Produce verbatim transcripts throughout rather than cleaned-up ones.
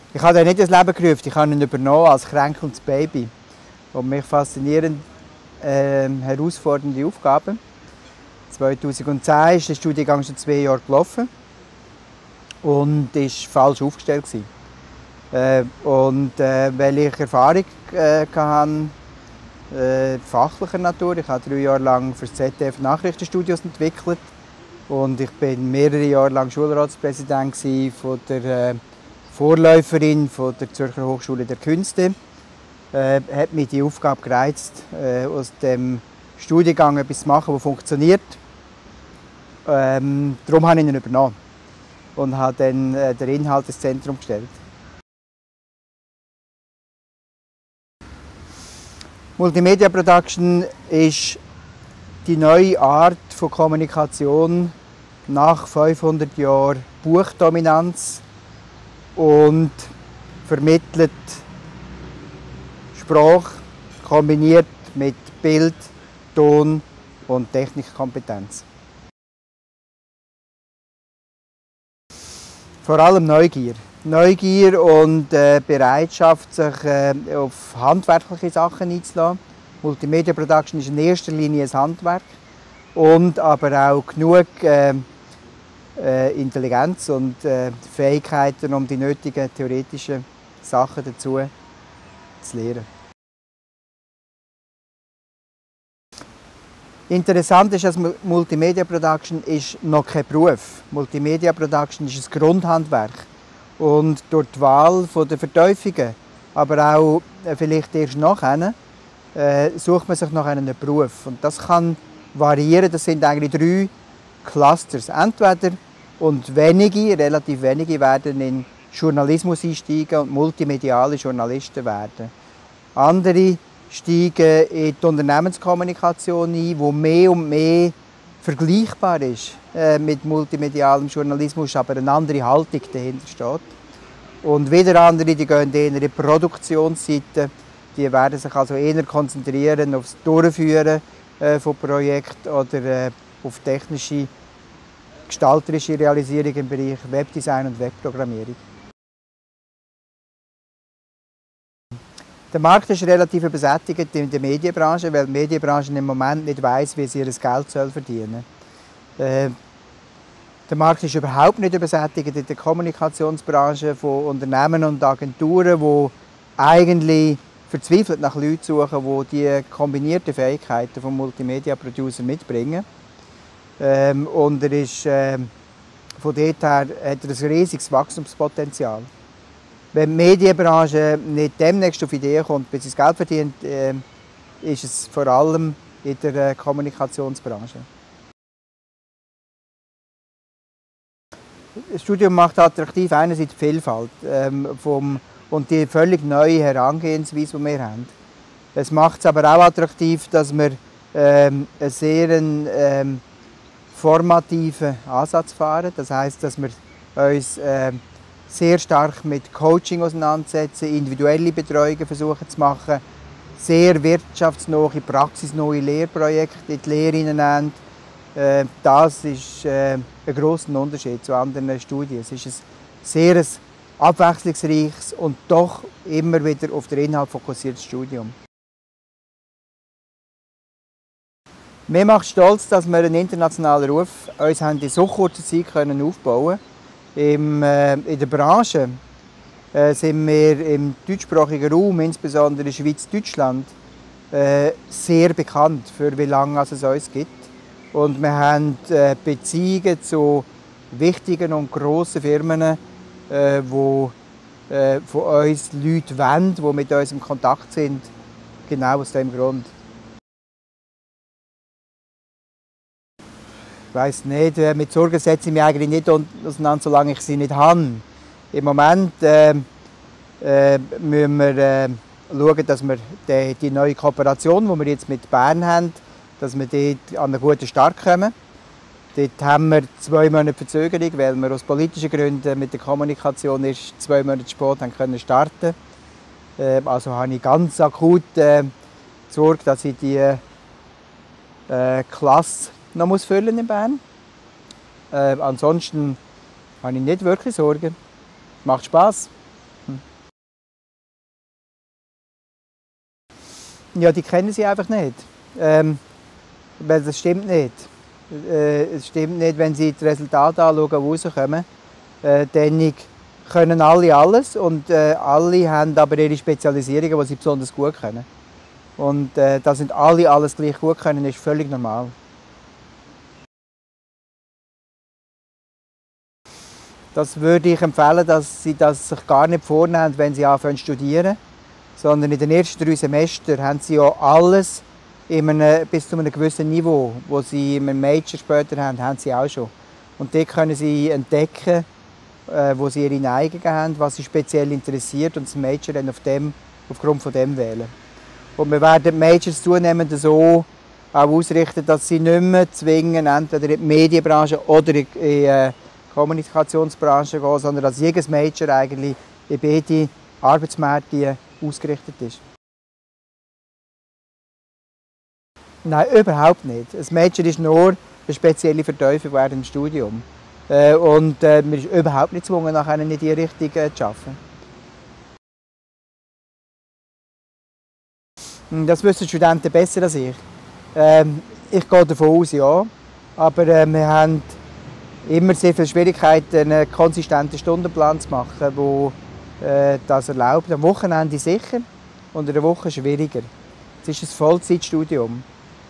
Ich habe ihn nicht ins Leben gerufen, ich habe ihn übernommen als kränkelndes Baby. Und mich faszinieren äh, herausfordernde Aufgaben. zweitausendzehn ist der Studiengang schon zwei Jahre gelaufen und war falsch aufgestellt. Äh, und äh, weil ich Erfahrung äh, hatte, äh, fachlicher Natur, ich habe drei Jahre lang für das Z D F Nachrichtenstudios entwickelt und ich bin mehrere Jahre lang Schulratspräsident von der äh, Vorläuferin von der Zürcher Hochschule der Künste. Äh, hat mich die Aufgabe gereizt, äh, aus dem Studiengang etwas zu machen, das funktioniert. Ähm, darum habe ich ihn übernommen und habe dann äh, den Inhalt ins Zentrum gestellt. Multimedia Production ist die neue Art von Kommunikation nach fünfhundert Jahren Buchdominanz und vermittelt Sprache kombiniert mit Bild, Ton und Technikkompetenz. Vor allem Neugier. Neugier und äh, Bereitschaft, sich äh, auf handwerkliche Sachen einzulassen. Multimedia Production ist in erster Linie ein Handwerk und aber auch genug äh, äh, Intelligenz und äh, Fähigkeiten, um die nötigen theoretischen Sachen dazu zu lernen. Interessant ist, dass Multimedia Production ist noch kein Beruf. Multimedia Production ist ein Grundhandwerk. Und durch die Wahl der Vertiefungen, aber auch vielleicht erst nachher, äh, sucht man sich nach einem Beruf. Und das kann variieren. Das sind eigentlich drei Clusters. Entweder und wenige, relativ wenige, werden in Journalismus einsteigen und multimediale Journalisten werden. Andere steigen in die Unternehmenskommunikation ein, die mehr und mehr vergleichbar ist äh, mit multimedialem Journalismus, aber eine andere Haltung dahinter steht. Und wieder andere, die gehen eher in die Produktionsseite, die werden sich also eher konzentrieren auf das Durchführen äh, von Projekten oder äh, auf technische, gestalterische Realisierung im Bereich Webdesign und Webprogrammierung. Der Markt ist relativ übersättigt in der Medienbranche, weil die Medienbranche im Moment nicht weiss, wie sie ihr Geld verdienen soll. Äh, der Markt ist überhaupt nicht übersättigt in der Kommunikationsbranche von Unternehmen und Agenturen, die eigentlich verzweifelt nach Leuten suchen, die die kombinierten Fähigkeiten von Multimedia-Producer mitbringen. Ähm, und er ist, äh, von dort her hat er ein riesiges Wachstumspotenzial. Wenn die Medienbranche nicht demnächst auf Ideen kommt, bis sie das Geld verdient, äh, ist es vor allem in der äh, Kommunikationsbranche. Das Studium macht attraktiv einerseits die Vielfalt ähm, vom, und die völlig neue Herangehensweise, die wir haben. Es macht es aber auch attraktiv, dass wir ähm, einen sehr ähm, formativen Ansatz fahren. Das heisst, dass wir uns ähm, sehr stark mit Coaching auseinandersetzen, individuelle Betreuungen versuchen zu machen, sehr wirtschaftsnahe, praxisnahe Lehrprojekte in die Lehre hineinnehmen. Äh, das ist äh, ein grosser Unterschied zu anderen Studien. Es ist ein sehr abwechslungsreiches und doch immer wieder auf den Inhalt fokussiertes Studium. Mir macht stolz, dass wir einen internationalen Ruf uns haben in so kurzer Zeit können aufbauen können. Im, äh, in der Branche äh, sind wir im deutschsprachigen Raum, insbesondere in Schweiz-Deutschland, äh, sehr bekannt, für wie lange es uns gibt. Und wir haben äh, Beziehungen zu wichtigen und grossen Firmen, äh, wo äh, von uns Leute wollen, die mit uns in Kontakt sind, genau aus diesem Grund. Ich weiss nicht, mit Sorgen setze ich mich eigentlich nicht auseinander, solange ich sie nicht habe. Im Moment äh, äh, müssen wir äh, schauen, dass wir die, die neue Kooperation, die wir jetzt mit Bern haben, dass wir dort an einen guten Start kommen. Dort haben wir zwei Monate Verzögerung, weil wir aus politischen Gründen mit der Kommunikation erst zwei Monate spät haben können starten. Äh, also habe ich ganz akut äh, Sorge, dass ich die äh, Klasse noch muss füllen in Bern. Äh, ansonsten habe ich nicht wirklich Sorgen. Macht Spass. Hm. Ja, die kennen sie einfach nicht. Ähm, weil das stimmt nicht. Äh, es stimmt nicht, wenn sie die Resultate anschauen, die rauskommen. Äh, dann können alle alles und äh, alle haben aber ihre Spezialisierungen, die sie besonders gut können. Und äh, dass nicht alle alles gleich gut können, ist völlig normal. Das würde ich empfehlen, dass sie das sich gar nicht vornehmen, wenn sie anfangen zu studieren. Sondern in den ersten drei Semestern haben sie ja alles in einem, bis zu einem gewissen Niveau, wo sie im Major später haben, haben sie auch schon. Und dort können sie entdecken, äh, wo sie ihre Neigungen haben, was sie speziell interessiert und das Major dann auf dem, aufgrund von dem wählen. Und wir werden die Majors zunehmend so auch ausrichten, dass sie nicht mehr zwingen, entweder in die Medienbranche oder in die äh, Kommunikationsbranche gehen, sondern dass jedes Major eigentlich in beide Arbeitsmärkte ausgerichtet ist. Nein, überhaupt nicht. Ein Major ist nur eine spezielle Vertiefung während dem Studium. Äh, und äh, man ist überhaupt nicht gezwungen, nachher in die Richtung äh, zu arbeiten. Das wissen die Studenten besser als ich. Ähm, ich gehe davon aus, ja. Aber äh, wir haben immer sehr viele Schwierigkeiten, einen konsistenten Stundenplan zu machen, der äh, das erlaubt. Am Wochenende sicher und in der Woche schwieriger. Es ist ein Vollzeitstudium.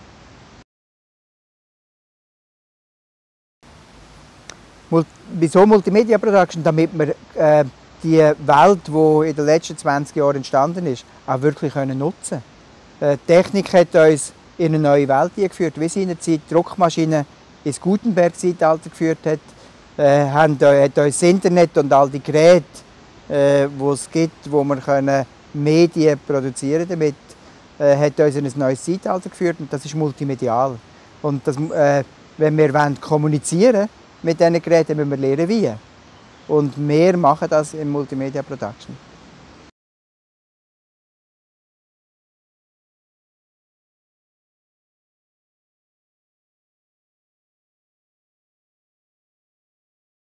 Wieso Multimedia Production? Damit wir äh, die Welt, die in den letzten zwanzig Jahren entstanden ist, auch wirklich nutzen können. Äh, die Technik hat uns in eine neue Welt eingeführt, wie seinerzeit die Druckmaschine ins Gutenberg-Zeitalter geführt hat, äh, haben, äh, hat uns das Internet und all die Geräte, äh, die es gibt, wo wir können Medien produzieren damit, äh, hat uns in ein neues Zeitalter geführt und das ist multimedial. Und das, äh, wenn wir wollen kommunizieren mit diesen Geräten, müssen wir lernen wie. Und wir machen das in Multimedia Production.